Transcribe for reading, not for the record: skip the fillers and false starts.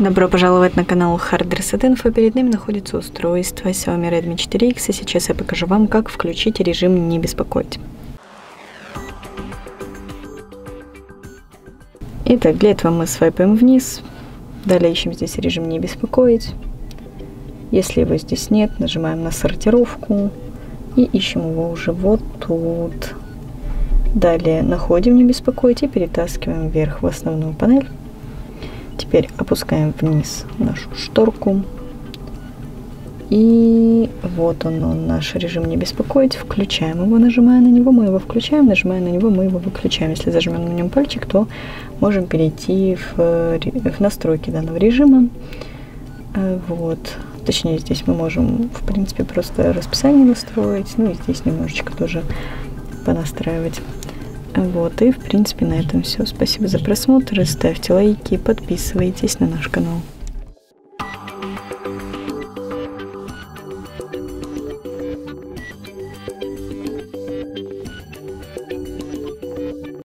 Добро пожаловать на канал Hard Reset Info. Перед нами находится устройство Xiaomi Redmi 4X, и сейчас я покажу вам, как включить режим «Не беспокоить». Итак, для этого мы свайпаем вниз, далее ищем здесь режим «Не беспокоить». Если его здесь нет, нажимаем на сортировку и ищем его уже вот тут. Далее находим «Не беспокоить» и перетаскиваем вверх в основную панель. Теперь опускаем вниз нашу шторку. И вот он, наш режим «Не беспокоить». Включаем его, нажимая на него, мы его включаем, нажимая на него, мы его выключаем. Если зажмем на нем пальчик, то можем перейти в настройки данного режима. Вот. Точнее, здесь мы можем, в принципе, просто расписание настроить. Ну и здесь немножечко тоже понастраивать. Вот, и в принципе на этом все. Спасибо за просмотр, ставьте лайки, подписывайтесь на наш канал.